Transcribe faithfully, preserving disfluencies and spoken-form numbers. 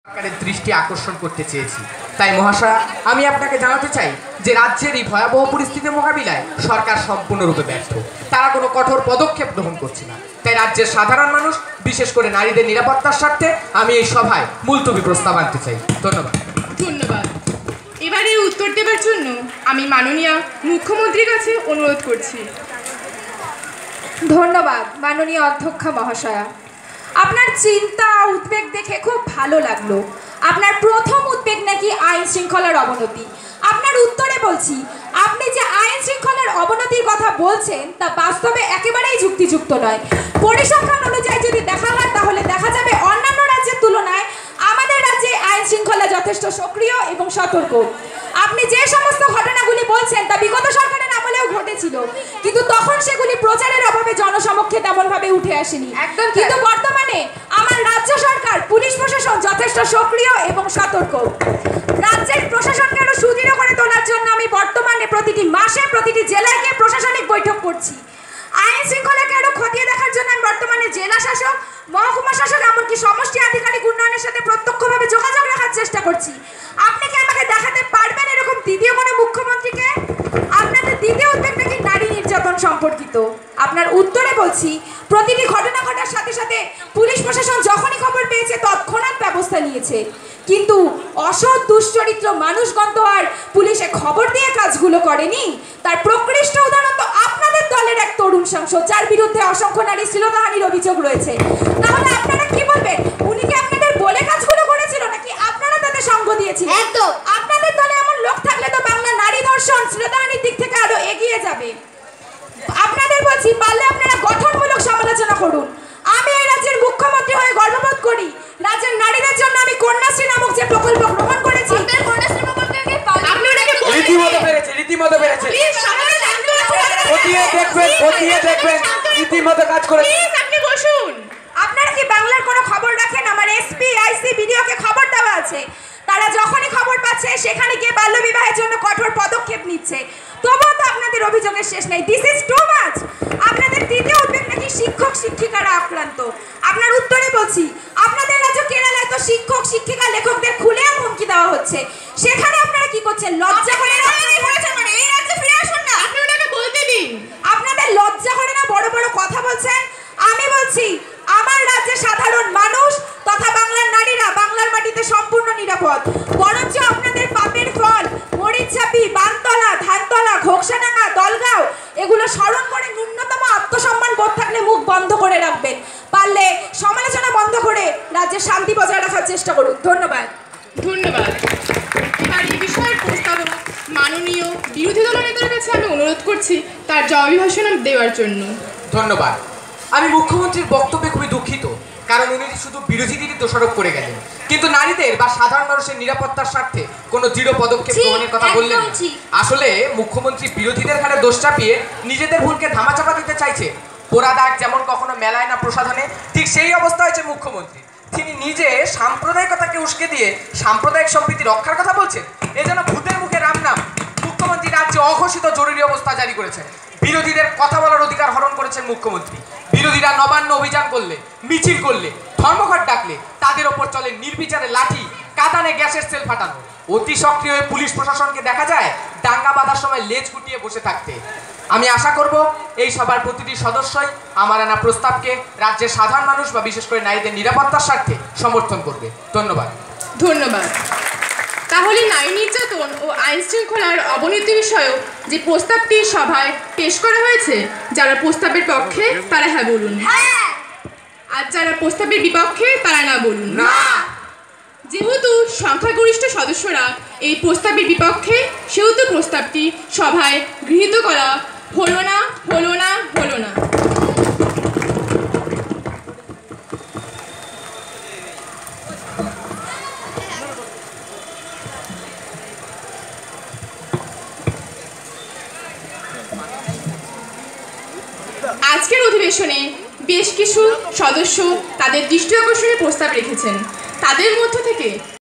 সরকারের দৃষ্টি আকর্ষণ করতে চেয়েছি। তাই মহাশয়া, আমি আপনাকে জানাতে চাই যে রাজ্যের এই ভয়াবহ পরিস্থিতি মোকাবিলায় সরকার সম্পূর্ণরূপে ব্যর্থ। তারা কোনো কঠোর পদক্ষেপ গ্রহণ করছে না। তাই রাজ্যের সাধারণ মানুষ, বিশেষ করে নারীদের নিরাপত্তার স্বার্থে আমি এই সভায় মুলতবি প্রস্তাব আনতে চাই। ধন্যবাদ। ধন্যবাদ। এবারে উত্তর দেবার জন্য আমি মাননীয় মুখ্যমন্ত্রীর কাছে অনুরোধ করছি। ধন্যবাদ মাননীয় অধ্যক্ষা মহাশয়া। আপনার চিন্তা উদ্বেগ দেখে খুব ভালো লাগলো। আপনার প্রথম উদ্বেগ নাকি আইন শৃঙ্খলার অবনতি। আপনার উত্তরে বলছি, আপনি যে আইন শৃঙ্খলার অবনতির কথা বলছেন তা বাস্তবে একেবারেই যুক্তিযুক্ত নয়। পরিসংখ্যান অনুযায়ী যদি দেখা হয় তাহলে দেখা যাবে অন্যান্য রাজ্যের তুলনায় আমাদের রাজ্যে আইন শৃঙ্খলা যথেষ্ট সক্রিয় এবং সতর্ক। আপনি যে সমস্ত ঘটনাগুলি বলছেন তা বিগত সরকারের আমলেও ঘটেছিল, কিন্তু তখন সেগুলি প্রচারের অভাবে জনসমক্ষে তেমনভাবে উঠে আসেনি। একদম। কিন্তু বর্তমানে আমার রাজ্য সরকার, পুলিশ প্রশাসন যথেষ্ট সক্রিয় এবং সতর্ক। রাজ্যের প্রশাসনকে আরো সুদৃঢ় করে তোলার জন্য আমি বর্তমানে প্রতিটি মাসে প্রতিটি জেলায় গিয়ে প্রশাসনিক বৈঠক করছি। আইন শৃঙ্খলাকে আরো খতিয়ে দেখার জন্য আমি বর্তমানে জেলা শাসক, মহকুমা শাসক, এমনকি সমষ্টি আধিকারিক উন্নয়নের সাথে প্রত্যক্ষভাবে যোগাযোগ রাখার চেষ্টা করছি। আপনি কি আমাকে দেখাতে পারবেন এরকম দ্বিতীয় কোনো মুখ্যমন্ত্রীকে? আপনাদের দ্বিতীয় উদ্বেগ নাকি নারী নির্যাতন সম্পর্কিত। আপনার উত্তরে বলছি, প্রতিটি ঘটনা ঘটার সাথে সাথে পুলিশ প্রশাসন যখনই খবর পেয়েছে তৎক্ষণাৎ ব্যবস্থা নিয়েছে, কিন্তু অসৎ দুশ্চরিত্র মানুষগণ তো আর পুলিশে খবর দিয়ে কাজগুলো করেনি। তার প্রকৃষ্ট উদাহরণ তো আপনাদের দলের এক তরুণ সাংসদ, যার বিরুদ্ধে অসংখ্য নারী শ্লীলতাহানির অভিযোগ রয়েছে। তাহলে আপনারা কি বলবেন, উনি কি আপনাদের বলে কাজগুলো করেছিল নাকি আপনারা তাদের সঙ্গ দিয়েছিলেন? একদম। আপনাদের দলে এমন লোক থাকলে তো বাংলা নারী ধর্ষণ শ্লীলতাহানির দিক থেকে আরো এগিয়ে যাবে। আপনাদের বলছি, পারলে আপনারা গঠনমূলক সমালোচনা করুন। আমি এই রাজ্যের মুখ্যমন্ত্রী হয়ে গর্ববোধ করি। রাজ্যের নারীদের জন্য আমি কন্যাশ্রী নামক যে প্রকল্প গ্রহণ করেছি, কন্যাশ্রী প্রকল্পকে আপনি ওটাকে রীতিমতো পেরেছে, রীতিমতো পেরেছে। খতিয়ে দেখবেন, খতিয়ে দেখবেন, রীতিমতো কাজ করেছে। আপনি বসুন। আপনারা কি বাংলার কোনো খবর রাখেন? আমার এসপি, আইসি, বিডিওকে খবর দেওয়া আছে। তারা যখনই খবর পাচ্ছে সেখানে গিয়ে বাল্য বিবাহের জন্য কঠোর পদক্ষেপ নিচ্ছে। তবুও তো আপনাদের অভিযোগের শেষ নেই। This is too much. আপনাদের তৃতীয় উদ্বেগ নাকি শিক্ষক শিক্ষিকারা আক্রান্ত। আপনার উত্তরে বলছি, আপনাদের রাজ্য কেরালায় তো শিক্ষক শিক্ষিকা লেখকদের খুলে হুমকি দেওয়া হচ্ছে। সেখানে আপনারা কি করছেন? লজ্জা করে না? মানে এই রাজ্যে ফিরে আসুন না। আপনি ওনাকে বলতে দিন। আপনাদের লজ্জা করে না বড় বড় কথা বলছেন? আমি বলছি, আমার রাজ্যে সাধারণ মানুষ তথা বাংলার নারীরা বাংলার মাটিতে সম্পূর্ণ নিরাপদ। বরঞ্চ আপনাদের পাপের ফল মরিচঝাপি, বানতলা, ধানতলা, ঘোকসাডাঙ্গা, দলগাঁও এগুলো স্মরণ করে ন্যূনতম আত্মসম্মান বোধ থাকলে মুখ বন্ধ করে রাখবেন। পারলে সমালোচনা বন্ধ করে রাজ্যের শান্তি বজায় রাখার চেষ্টা করুন। ধন্যবাদ। ধন্যবাদ। এবার এই বিষয়ের প্রস্তাবক মাননীয় বিরোধী দলনেতার কাছে আমি অনুরোধ করছি তার জবাবি ভাষণ দেওয়ার জন্য। ধন্যবাদ। আমি মুখ্যমন্ত্রীর বক্তব্যে খুবই দুঃখিত, কারণ উনি শুধু বিরোধীদেরই দোষারোপ করে গেলেন, কিন্তু নারীদের বা সাধারণ মানুষের নিরাপত্তার স্বার্থে কোনো দৃঢ় পদক্ষেপ গ্রহণের কথা বললেন না। আসলে মুখ্যমন্ত্রী বিরোধীদের ঘাড়ে দোষ চাপিয়ে নিজেদের ভুলকে ধামাচাপা দিতে চাইছে। পোড়া দাগ যেমন কখনো মেলায় না প্রসাধনে, ঠিক সেই অবস্থা হয়েছে মুখ্যমন্ত্রী। তিনি নিজে সাম্প্রদায়িকতাকে উস্কে দিয়ে সাম্প্রদায়িক সম্প্রীতি রক্ষার কথা বলছেন। এ যেন ভূতের মুখে রাম নাম। মুখ্যমন্ত্রী রাজ্যে অঘোষিত জরুরি অবস্থা জারি করেছেন। বিরোধীদের কথা বলার অধিকার হরণ করেছেন মুখ্যমন্ত্রী। বিরোধীরা নবান্ন অভিযান করলে, মিছিল করলে, ধর্মঘট ডাকলে তাদের ওপর চলে নির্বিচারে লাঠি, কাঁদানে গ্যাসের সেল ফাটানো। অতি সক্রিয় হয়ে পুলিশ প্রশাসনকে দেখা যায় দাঙ্গা বাঁধার সময় লেজ গুটিয়ে বসে থাকতে। আমি আশা করব এই সভার প্রতিটি সদস্যই আমার আনা প্রস্তাবকে রাজ্যের সাধারণ মানুষ বা বিশেষ করে নারীদের নিরাপত্তার স্বার্থে সমর্থন করবে। ধন্যবাদ। ধন্যবাদ। তাহলে নারী নির্যাতন ও আইন শৃঙ্খলার অবনতি বিষয়ক যে প্রস্তাবটি সভায় পেশ করা হয়েছে, যারা প্রস্তাবের পক্ষে তারা হ্যাঁ বলুন, আর যারা প্রস্তাবের বিপক্ষে তারা না বলুন। যেহেতু সংখ্যাগরিষ্ঠ সদস্যরা এই প্রস্তাবের বিপক্ষে, সেহেতু প্রস্তাবটি সভায় গৃহীত করা হলো না হলো না হলো না আজকের অধিবেশনে বেশ কিছু সদস্য তাদের দৃষ্টি আকর্ষণের প্রস্তাব রেখেছেন। তাদের মধ্য থেকে